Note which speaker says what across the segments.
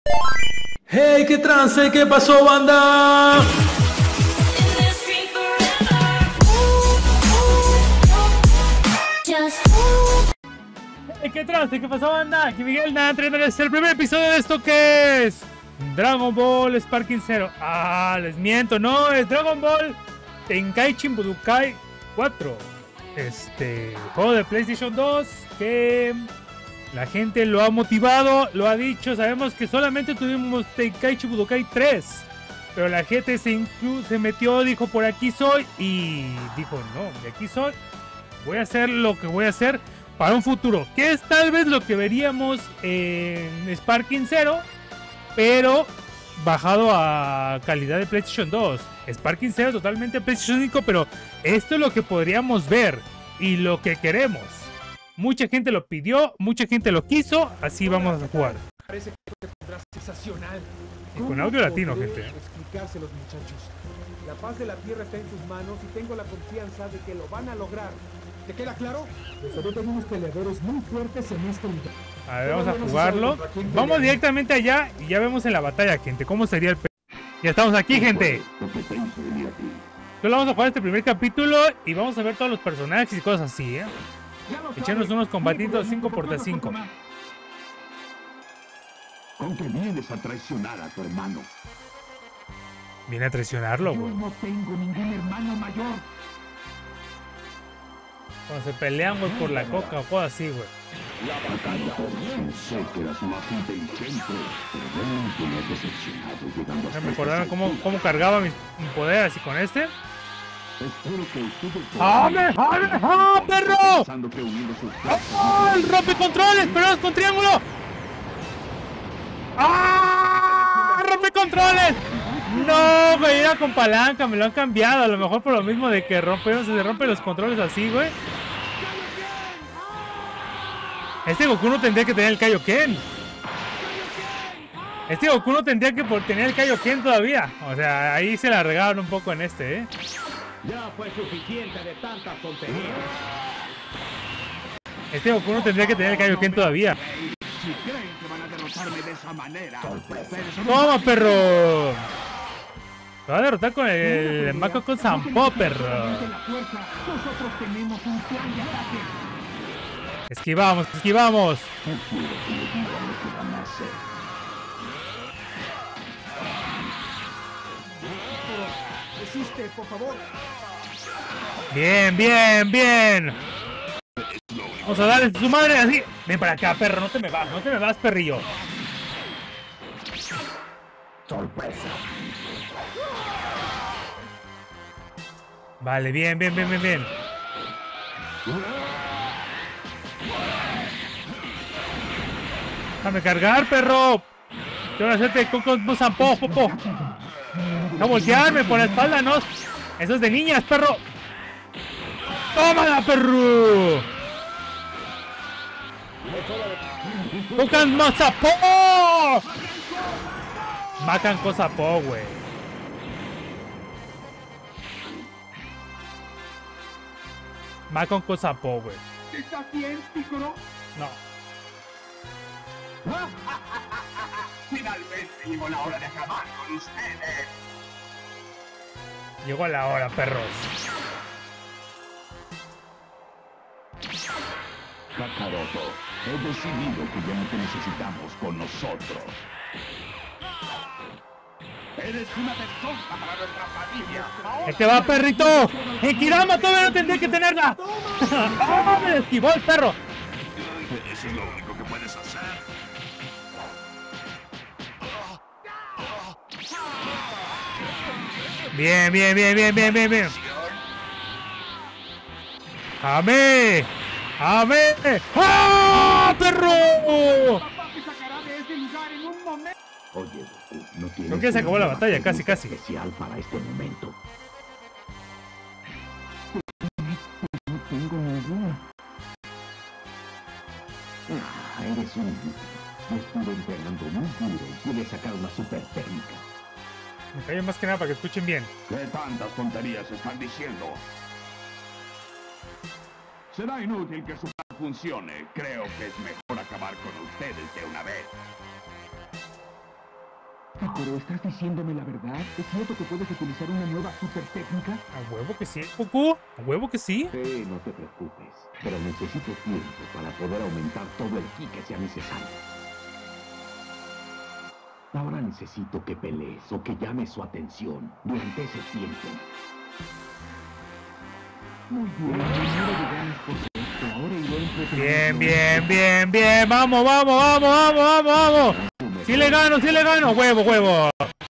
Speaker 1: Hey, qué trance, qué pasó, banda. Hey, qué trance, qué pasó, banda. Aquí Miguel Nada, trayéndoles el primer episodio de esto que es Dragon Ball Sparking Zero. Les miento, no, es Dragon Ball Tenkaichi Budokai 4. Juego de PlayStation 2 que la gente lo ha motivado, lo ha dicho. Sabemos que solamente tuvimos Tenkaichi Budokai 3, pero la gente se metió, dijo por aquí soy, y dijo no, de aquí soy. Voy a hacer lo que voy a hacer para un futuro, que es tal vez lo que veríamos en Sparking Zero, pero bajado a calidad de PlayStation 2. Sparking Zero totalmente PlayStation 5, pero esto es lo que podríamos ver y lo que queremos. Mucha gente lo pidió, mucha gente lo quiso, así vamos a jugar.
Speaker 2: Parece que te pondrás sensacional.
Speaker 1: Y con audio latino, gente.
Speaker 2: Explicárselos, muchachos. La paz de la tierra está en sus manos y tengo la confianza de que lo van a lograr. ¿Te queda claro? Desarrollan unos peleadores muy fuertes en este lugar.
Speaker 1: A ver, vamos a jugarlo. Vamos directamente allá y ya vemos en la batalla, gente, cómo sería el... Ya estamos aquí, gente. Solo vamos a jugar este primer capítulo y vamos a ver todos los personajes y cosas así, ¿eh? Echarnos unos combatitos 5x5.
Speaker 3: ¿Con qué vienes a traicionar a tu hermano?
Speaker 1: Viene a traicionarlo, güey.
Speaker 3: Yo no tengo ningún hermano mayor.
Speaker 1: Cuando se pelean, güey, por la coca o cosas así, güey.
Speaker 3: La batalla comienza. Sé que eras un agente inteligente, pero ven que me has decepcionado llegando hasta
Speaker 1: Me acordaron cómo cargaba mi poder así con este.
Speaker 3: Espero que ustedes...
Speaker 1: ¡Ame! ¡Perro!
Speaker 3: Pensando que uniendo sus fuerzas...
Speaker 1: ¡Oh! ¡El rompecontroles! ¡Pero con triángulo! ¡Ah! ¡Rompecontroles! No, güey, era con palanca, me lo han cambiado. A lo mejor por lo mismo de que se rompen los controles así, güey. Este Goku no tendría que tener el Kaioken. Este Goku no tendría que tener el Kaioken todavía. O sea, ahí se la regaron un poco en este, ¿eh?
Speaker 2: Ya fue suficiente de tantas tonterías.
Speaker 1: Este Goku no tendría que tener el Kaioken todavía.
Speaker 3: Si creen que van a derrotarme de esa manera...
Speaker 1: ¡Toma, perro! Te va a derrotar con el Mako con Sampo, perro.
Speaker 3: Nosotros tenemos un plan de ataque.
Speaker 1: Esquivamos, esquivamos.
Speaker 2: Resiste, por favor.
Speaker 1: Bien, bien, bien. Vamos a darle su madre así. Ven para acá, perro, no te me vas, perrillo.
Speaker 3: Sorpresa.
Speaker 1: Vale, bien, bien, bien, bien, bien. Déjame cargar, perro. Te voy a hacerte con zampó, popo. No voltearme por la espalda, no. Eso es de niñas, perro. ¡Tómala, perro! ¡Tocan mazapó! Macan cosapó, güey. Macan cosapó, güey.
Speaker 3: ¿Estás bien, Piccolo?
Speaker 1: No.
Speaker 3: Finalmente llegó la hora de acabar con ustedes.
Speaker 1: Llegó la hora, perros.
Speaker 3: Kakaroto, he decidido que ya no te necesitamos con nosotros. Eres una descontra para nuestra familia.
Speaker 1: ¡Este va, perrito! ¡En Kirama todavía no tendría que tenerla! ¡Ah! ¡Me esquivó el perro!
Speaker 3: Eso es lo único que puedes hacer.
Speaker 1: Bien, bien, bien, bien, bien, bien, bien. ¡Amé! ¡Amé! ¡Ah, perro!
Speaker 3: Oye, no tienes...
Speaker 1: Creo que se acabó la batalla, casi, casi.
Speaker 3: Especial para este momento. No tengo ninguna. Eres un... Estuve entrenando muy duro y pude sacar una super técnica.
Speaker 1: Me callo más que nada para que escuchen bien.
Speaker 3: ¿Qué tantas tonterías están diciendo? Será inútil que su plan funcione. Creo que es mejor acabar con ustedes de una vez. pero ¿estás diciéndome la verdad? ¿Es cierto que puedes utilizar una nueva super técnica?
Speaker 1: A huevo que sí, Goku. A huevo que sí.
Speaker 3: Sí, no te preocupes, pero necesito tiempo para poder aumentar todo el ki que sea necesario. Ahora necesito que pelees o que llames su atención durante ese tiempo. Muy bien, primero llegamos por esto, ahora iré
Speaker 1: Bien, bien, bien, bien. Vamos, vamos, vamos, vamos, vamos, vamos. Sí le gano, sí le gano. Huevo, huevo.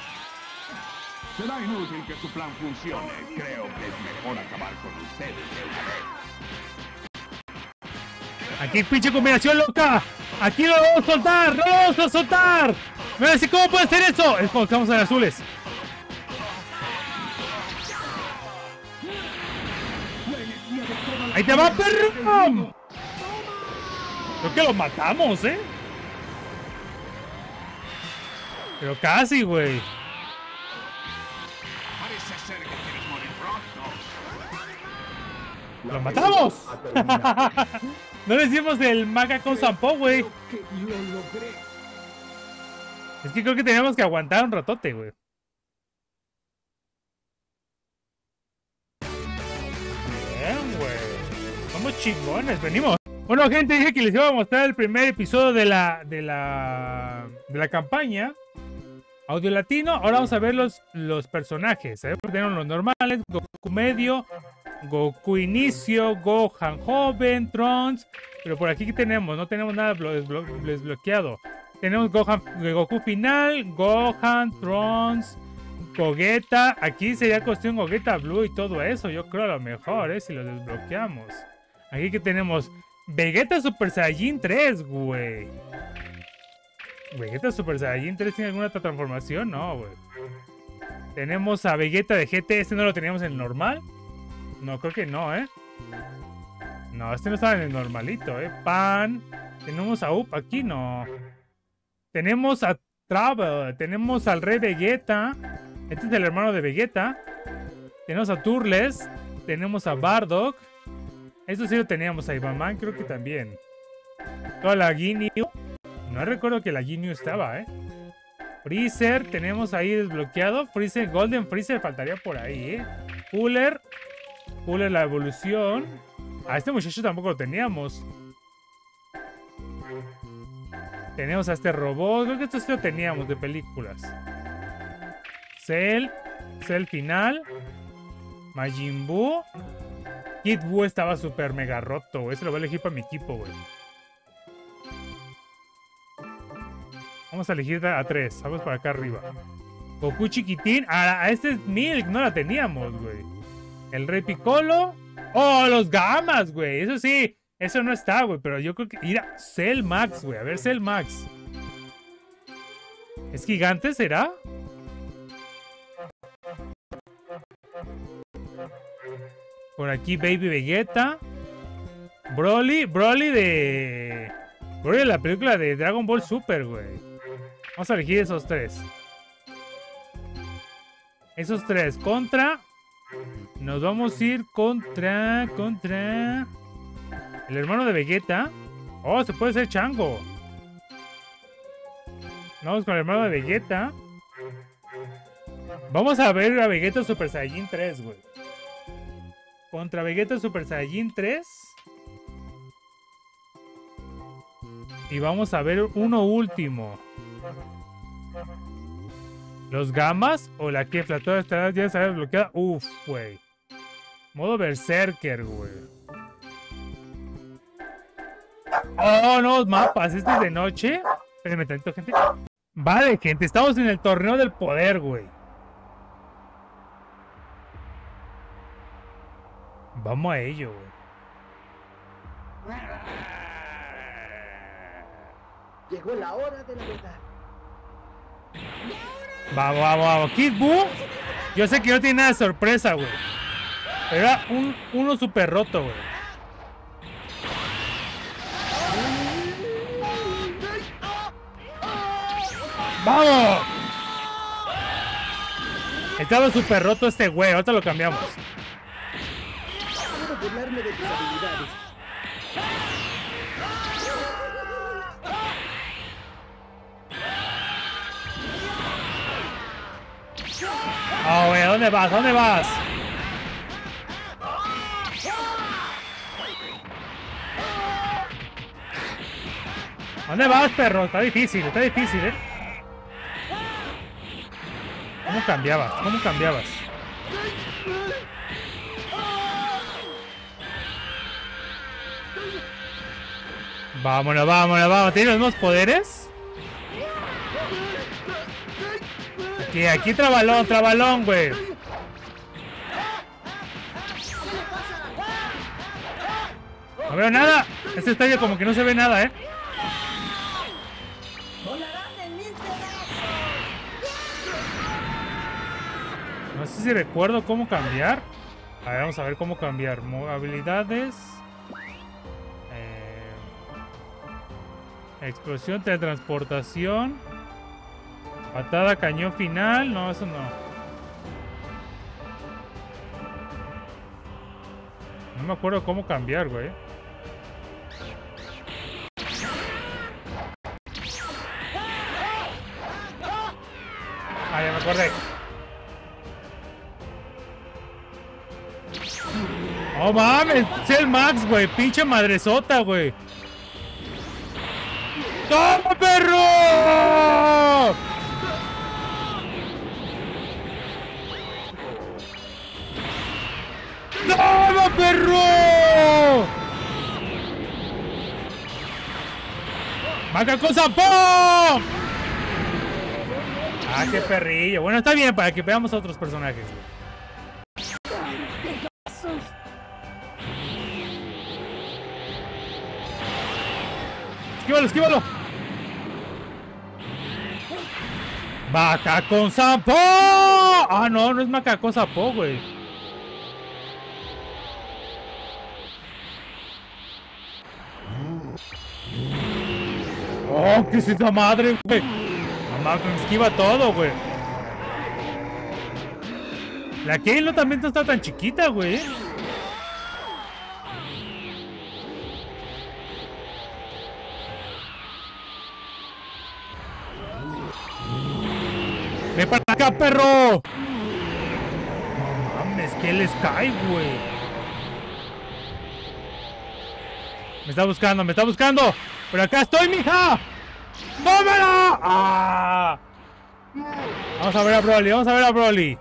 Speaker 3: Será inútil que su plan funcione. Creo que es mejor acabar con ustedes de una vez.
Speaker 1: Aquí pinche combinación loca. Aquí lo vamos a soltar, no lo vamos a soltar. Mira, así cómo puede ser eso. Es como estamos en azules. Ahí te va, perro. Creo que lo matamos, Pero casi, güey.
Speaker 3: Parece ser que quieres morir pronto.
Speaker 1: ¡Lo matamos! No le hicimos el Maga con Sampo, güey.
Speaker 2: Que lo logré.
Speaker 1: Es que creo que teníamos que aguantar un ratote, güey. Bien, güey. Somos chingones, venimos. Bueno, gente, dije que les iba a mostrar el primer episodio de la campaña. Audio latino. Ahora vamos a ver los personajes. Tenemos los normales, Goku medio, Goku inicio, Gohan joven, Trunks. Pero por aquí, ¿qué tenemos? No tenemos nada desbloqueado. Tenemos Goku final, Gohan, Trunks, Gogeta. Aquí sería cuestión Gogeta Blue y todo eso. Yo creo a lo mejor, si lo desbloqueamos. Aquí que tenemos Vegeta Super Saiyajin 3, güey. ¿Vegeta Super Saiyajin 3 tiene alguna otra transformación? No, güey. Tenemos a Vegeta de GT. Este no lo teníamos en el normal. No, creo que no, No, este no estaba en el normalito, Pan. Tenemos a Up. Aquí no. Tenemos a Travel. Tenemos al Rey Vegeta. Este es el hermano de Vegeta. Tenemos a Turles. Tenemos a Bardock. Esto sí lo teníamos. A Ibaman creo que también. Toda la Ginyu. No recuerdo que la Ginyu estaba, Freezer, tenemos ahí desbloqueado. Freezer, Golden Freezer, faltaría por ahí, Cooler la evolución. A este muchacho tampoco lo teníamos. Tenemos a este robot. Creo que esto sí lo teníamos de películas. Cell final. Majin Buu. Kid Buu estaba súper mega roto, güey. Ese lo voy a elegir para mi equipo, güey. Vamos a elegir a 3. Vamos para acá arriba. Goku chiquitín. A este es Milk. No la teníamos, güey. El Rey Piccolo. ¡Oh, los Gamas, güey! Eso sí. Eso no está, güey. Pero yo creo que... Mira, Cell Max, güey. A ver, Cell Max. ¿Es gigante, será? Por aquí Baby Vegeta. Broly de la película de Dragon Ball Super, güey. Vamos a elegir esos 3. Esos 3 contra... Nos vamos a ir contra... El hermano de Vegeta. Oh, se puede ser Chango. Vamos con el hermano de Vegeta. Vamos a ver a Vegeta Super Saiyajin 3, güey. Contra Vegeta Super Saiyajin 3. Y vamos a ver uno último. ¿Los Gamas o la Kefla? Toda esta ya se había bloqueada. Uf, güey. Modo Berserker, güey. Oh, nuevos mapas. Este es de noche. Espérenme tantito, gente. Vale, gente. Estamos en el torneo del poder, güey. Vamos a ello, güey.
Speaker 4: Llegó la hora de la verdad.
Speaker 1: Vamos. Kid Buu. Yo sé que no tiene nada de sorpresa, güey. Pero era uno súper roto, güey. ¡Vamos! Estaba súper roto este güey. Ahorita lo cambiamos.
Speaker 4: Puedo burlarme de tus habilidades.
Speaker 1: dónde vas? ¿A dónde vas? ¿A dónde vas, perro? Está difícil, ¿eh? ¿Cómo cambiabas? ¿Cómo cambiabas? Vámonos, vámonos, vámonos. ¿Tiene los mismos poderes? Aquí trabalón, güey. No veo nada. Este estadio como que no se ve nada, ¿eh? No sé si recuerdo cómo cambiar. A ver, vamos a ver cómo cambiar. Habilidades. Explosión, teletransportación. Patada, cañón final. No, eso no. No me acuerdo cómo cambiar, güey. Ah, ya me acordé. Oh, mames. Es el Max, güey. Pinche madresota, güey. ¡Toma, perro! ¡Toma, perro! ¡Maca con zapón! Ah, qué perrillo. Bueno, está bien para que veamos a otros personajes. Esquívalo, esquívalo. Maca con zapó. Ah, no, no es maca con zapó, güey. Oh, ¿qué es esa madre, güey? Mamá, me esquiva todo, güey. La Kaylo también no está tan chiquita, güey. ¡Ven para acá, perro! No mames, ¿qué les cae, güey? Me está buscando, me está buscando. ¡Pero acá estoy, mija! ¡Tómala! ¡Ah! Vamos a ver a Broly, vamos a ver a Broly.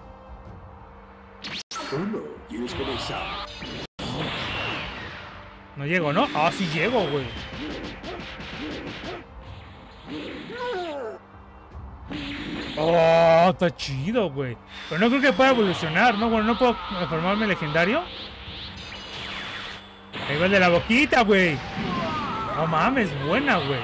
Speaker 1: No llego, ¿no? Ah, sí llego, güey. Oh, está chido, güey. Pero no creo que pueda evolucionar, ¿no? Bueno, no puedo transformarme en legendario. Ahí va el de la boquita, güey. No mames, buena, güey.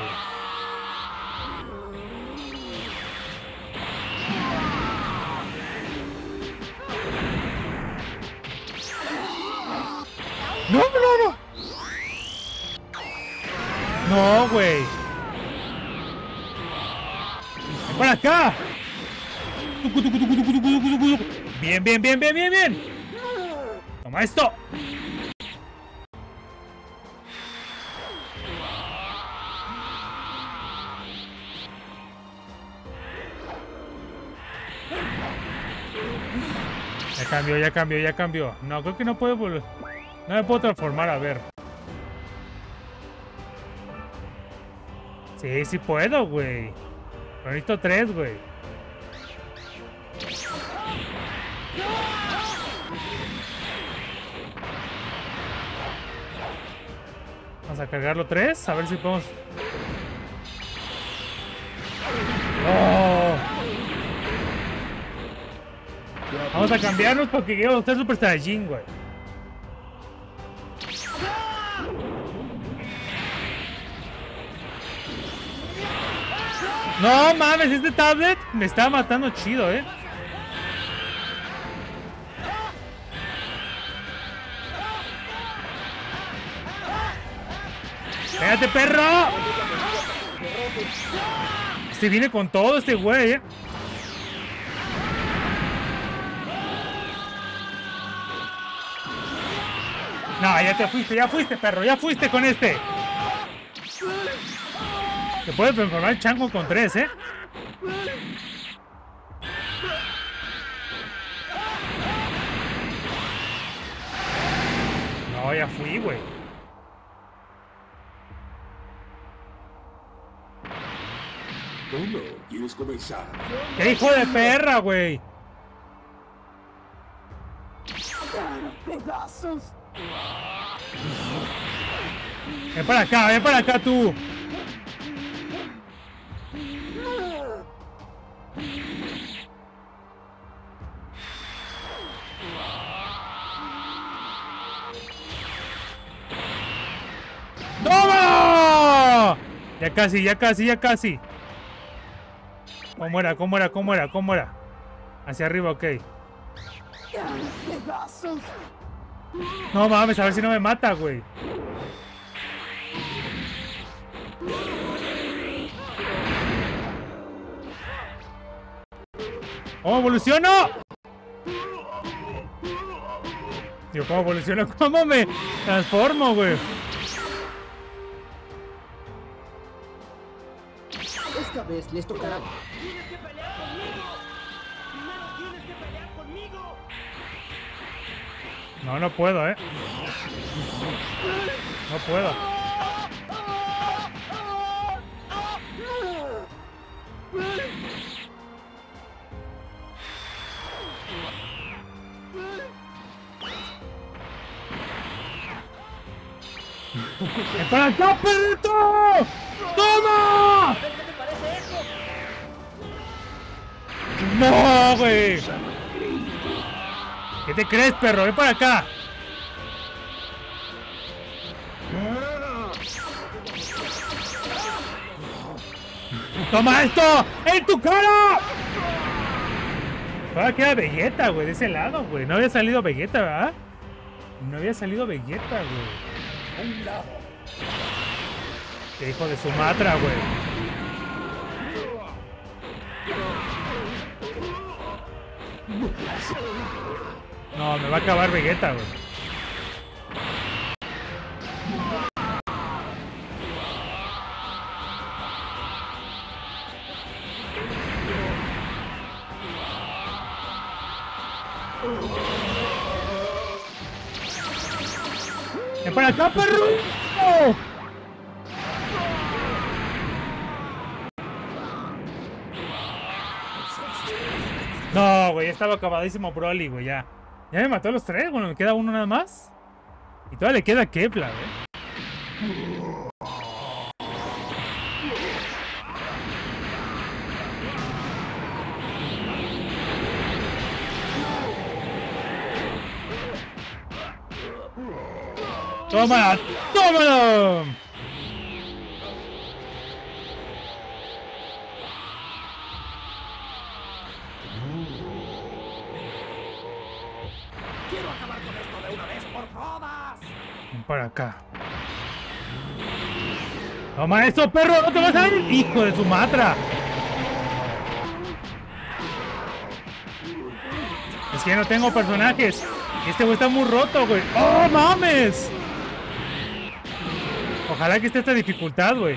Speaker 1: No, no, no. No, güey. Ven para acá. Bien, bien, bien, bien, bien, bien. Toma esto. Ya cambió, ya cambió, ya cambió. No, creo que no puedo volver. No me puedo transformar, a ver. Sí, sí puedo, güey. Pero necesito 3, güey. Vamos a cargarlo 3, a ver si podemos... ¡Oh! Vamos a cambiarnos porque quiero usar Super Saiyajin, güey. No mames, este tablet me está matando chido, eh. ¡Pégate, perro! Se viene con todo este güey, eh. No, ya fuiste, perro, ya fuiste con este. Te puedes transformar Chango con 3, ¿eh? No, ya fui, güey.
Speaker 3: Bueno, ¿quieres comenzar?
Speaker 1: ¡Qué hijo de perra, güey! Ven para acá tú. ¡Toma! Ya casi, ya casi, ya casi. ¿Cómo era? ¿Cómo era? ¿Cómo era? ¿Cómo era? Hacia arriba, ok. No mames, a ver si no me mata, güey. ¿Cómo evoluciono? Tío, ¿cómo evoluciono? ¿Cómo me transformo, güey?
Speaker 4: Esta vez les tocará.
Speaker 5: ¡Tienes que pelear conmigo! ¡Primero tienes que pelear conmigo!
Speaker 1: No, no puedo, No puedo. ¡Ven para acá, perrito! ¡Toma!
Speaker 5: ¿Qué te parece eso?
Speaker 1: ¡No, güey! ¿Qué te crees, perro? ¡Ven para acá! ¡Toma esto! ¡En tu cara! Ahora queda Vegeta, güey, de ese lado, güey. No había salido Vegeta, ¿verdad? No había salido Vegeta, güey. Qué hijo de Sumatra, güey. No, me va a acabar Vegeta, güey. ¡Ven para acá, perro! No, güey, ya estaba acabadísimo Broly, güey, ya. Ya me mató a los tres, bueno, me queda uno nada más. Y todavía le queda Kepler, ¡Tómala! ¡Tómala!
Speaker 5: ¡Quiero acabar con esto de una vez por todas!
Speaker 1: Ven para acá. ¡Toma eso, perro! ¡No te vas a ir! ¡Hijo de Sumatra! Es que no tengo personajes. Este güey está muy roto, güey. ¡Oh, mames! Ojalá que esté esta dificultad, güey.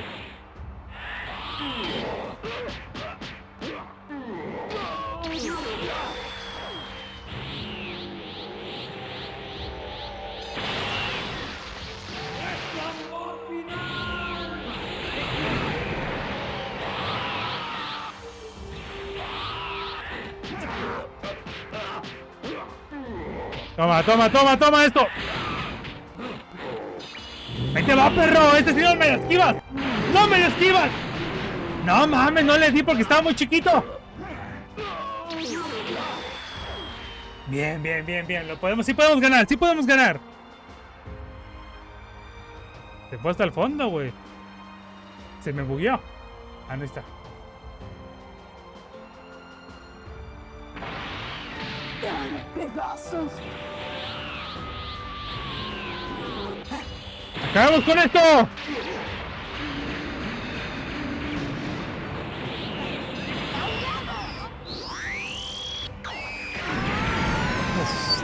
Speaker 1: Toma, toma, toma, toma esto. ¡Ahí te va, perro! ¡Este sí no me lo esquivas! ¡No me lo esquivas! No mames, no le di porque estaba muy chiquito. Bien, bien, bien, bien. Lo podemos, sí podemos ganar, sí podemos ganar. Se fue hasta el fondo, güey. Se me bugueó. Ah, no está. ¡Acabamos con esto! Uf.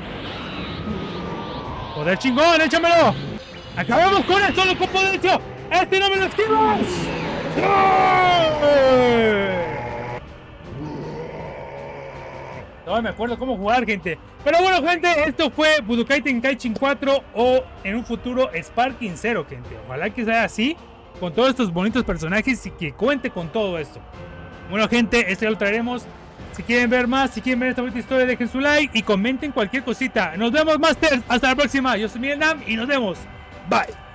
Speaker 1: ¡Joder, chingón! ¡Échamelo! ¡Acabamos con esto, loco poderoso! ¡Este no me lo esquivas! ¡Sí! No me acuerdo cómo jugar, gente. Pero bueno, gente, esto fue Budokai Tenkaichi 4 o en un futuro Sparking 0, gente. Ojalá que sea así, con todos estos bonitos personajes y que cuente con todo esto. Bueno, gente, esto ya lo traeremos. Si quieren ver más, si quieren ver esta bonita historia, dejen su like y comenten cualquier cosita. Nos vemos, Masters. Hasta la próxima. Yo soy Miguel Nam y nos vemos. Bye.